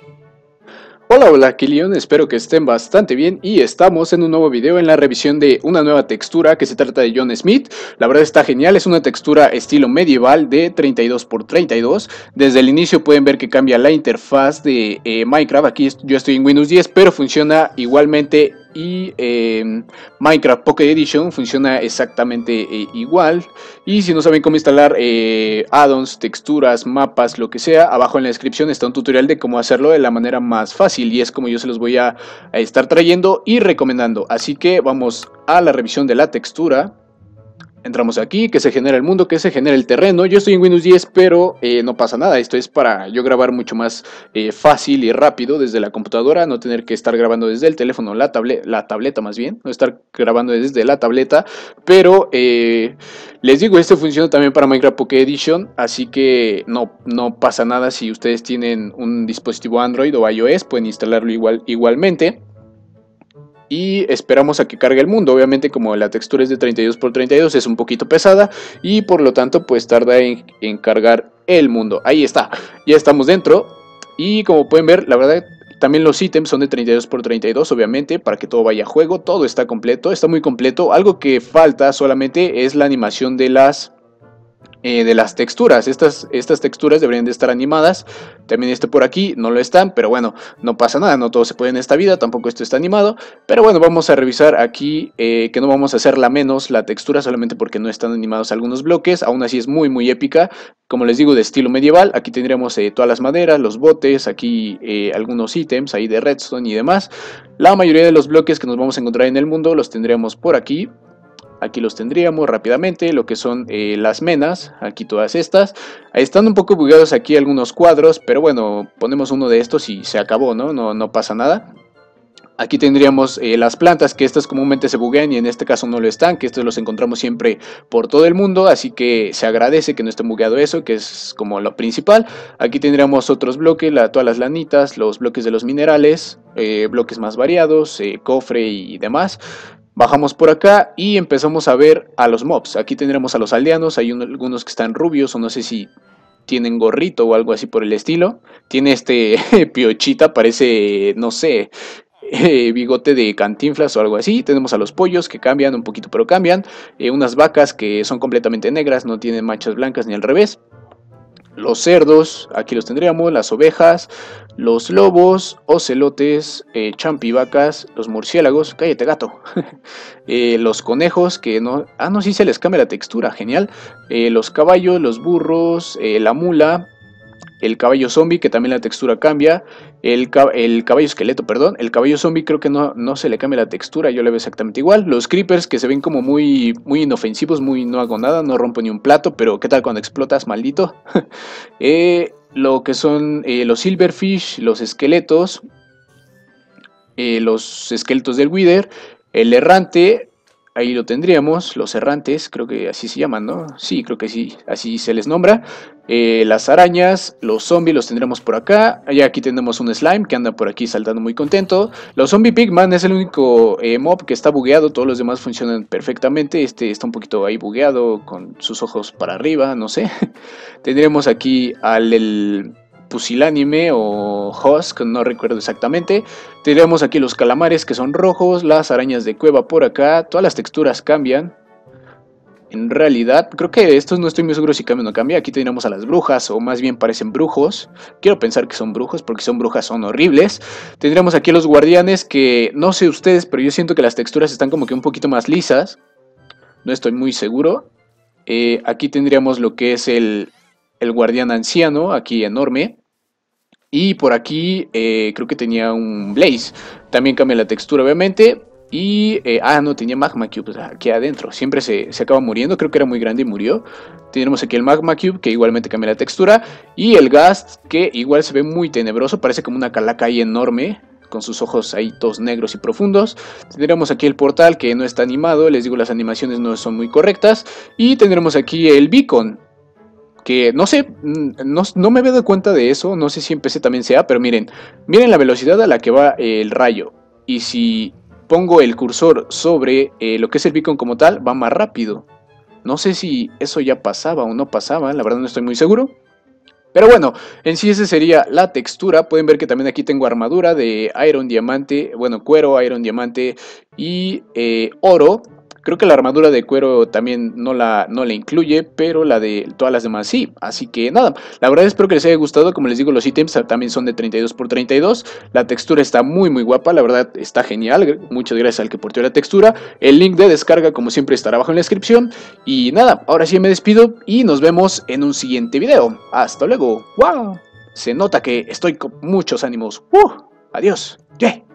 Hola, hola, Kilion, espero que estén bastante bien y estamos en un nuevo video en la revisión de una nueva textura que se trata de John Smith. La verdad está genial, es una textura estilo medieval de 32 por 32. Desde el inicio pueden ver que cambia la interfaz de Minecraft. Aquí yo estoy en Windows 10, pero funciona igualmente y Minecraft Pocket Edition funciona exactamente igual. Y si no saben cómo instalar add-ons, texturas, mapas, lo que sea, abajo en la descripción está un tutorial de cómo hacerlo de la manera más fácil y es como yo se los voy a estar trayendo y recomendando. Así que vamos a la revisión de la textura. Entramos aquí, que se genera el mundo, que se genera el terreno. Yo estoy en Windows 10, pero no pasa nada. Esto es para yo grabar mucho más fácil y rápido desde la computadora, no tener que estar grabando desde el teléfono, la tableta más bien, no estar grabando desde la tableta. Pero les digo, esto funciona también para Minecraft Pocket Edition, así que no pasa nada si ustedes tienen un dispositivo Android o iOS, pueden instalarlo igualmente. Y esperamos a que cargue el mundo. Obviamente, como la textura es de 32 por 32, es un poquito pesada y por lo tanto pues tarda en cargar el mundo. Ahí está, ya estamos dentro y como pueden ver, la verdad también los ítems son de 32 por 32, obviamente, para que todo vaya a juego. Todo está completo, está muy completo. Algo que falta solamente es la animación de las texturas. Estas texturas deberían de estar animadas. También este por aquí no lo están, pero bueno, no pasa nada, no todo se puede en esta vida, tampoco esto está animado. Pero bueno, vamos a revisar aquí que no vamos a hacerla menos la textura solamente porque no están animados algunos bloques. Aún así es muy épica, como les digo, de estilo medieval. Aquí tendríamos todas las maderas, los botes, aquí algunos ítems ahí de redstone y demás. La mayoría de los bloques que nos vamos a encontrar en el mundo los tendríamos por aquí. Aquí los tendríamos rápidamente, lo que son las menas, aquí todas estas. Están un poco bugueados aquí algunos cuadros, pero bueno, ponemos uno de estos y se acabó, ¿no? No pasa nada. Aquí tendríamos las plantas, que estas comúnmente se buguean y en este caso no lo están, que estos los encontramos siempre por todo el mundo, así que se agradece que no esté bugueado eso, que es como lo principal. Aquí tendríamos otros bloques, todas las lanitas, los bloques de los minerales, bloques más variados, cofre y demás. Bajamos por acá y empezamos a ver a los mobs. Aquí tendremos a los aldeanos, hay algunos que están rubios o no sé si tienen gorrito o algo así por el estilo. Tiene este piochita, parece, no sé, bigote de Cantinflas o algo así. Tenemos a los pollos que cambian un poquito, pero cambian. Unas vacas que son completamente negras, no tienen manchas blancas ni al revés. Los cerdos, aquí los tendríamos, las ovejas, los lobos, ocelotes, champivacas, los murciélagos, cállate gato, los conejos, que no, no, sí se les cambia la textura, genial, los caballos, los burros, la mula, el caballo zombie, que también la textura cambia, el caballo esqueleto, perdón, el caballo zombie creo que no se le cambia la textura, yo le veo exactamente igual, los creepers que se ven como muy inofensivos, muy no hago nada, no rompo ni un plato, pero ¿qué tal cuando explotas, maldito? Lo que son los silverfish, los esqueletos del wither, el errante, ahí lo tendríamos, los errantes, creo que así se llaman, ¿no? Sí, creo que sí, así se les nombra. Las arañas, los zombies los tendremos por acá. Y aquí tenemos un slime que anda por aquí saltando muy contento. Los zombie pigman es el único mob que está bugueado, todos los demás funcionan perfectamente. Este está un poquito ahí bugueado con sus ojos para arriba, no sé. Tendremos aquí al pusilánime o husk, no recuerdo exactamente. Tendremos aquí los calamares que son rojos, las arañas de cueva por acá, todas las texturas cambian. En realidad, creo que estos no estoy muy seguro si cambia o no cambia. Aquí tenemos a las brujas, o más bien parecen brujos. Quiero pensar que son brujos, porque son brujas son horribles. Tendremos aquí a los guardianes, que no sé ustedes, pero yo siento que las texturas están como que un poquito más lisas. No estoy muy seguro. Aquí tendríamos lo que es el guardián anciano, aquí enorme. Y por aquí creo que tenía un Blaze. También cambia la textura, obviamente. Y, no, tenía Magma Cube aquí adentro. Siempre se acaba muriendo. Creo que era muy grande y murió. Tenemos aquí el Magma Cube, que igualmente cambia la textura. Y el Ghast, que igual se ve muy tenebroso. Parece como una calaca ahí enorme, con sus ojos ahí todos negros y profundos. Tendremos aquí el portal, que no está animado. Les digo, las animaciones no son muy correctas. Y tendremos aquí el Beacon, que no sé, no me había dado cuenta de eso, no sé si en PC también sea, pero miren la velocidad a la que va el rayo, y si pongo el cursor sobre lo que es el beacon como tal, va más rápido. No sé si eso ya pasaba o no pasaba, la verdad no estoy muy seguro, Pero bueno, en sí esa sería la textura. Pueden ver que también aquí tengo armadura de Iron Diamante, bueno, cuero, Iron Diamante y oro. Creo que la armadura de cuero también no la incluye, pero la de todas las demás sí. Así que nada, la verdad espero que les haya gustado. Como les digo, los ítems también son de 32 por 32. La textura está muy muy guapa, la verdad está genial. Muchas gracias al que porteó la textura. El link de descarga como siempre estará abajo en la descripción. Y nada, ahora sí me despido y nos vemos en un siguiente video. Hasta luego. ¡Wow! Se nota que estoy con muchos ánimos. Adiós. Yeah.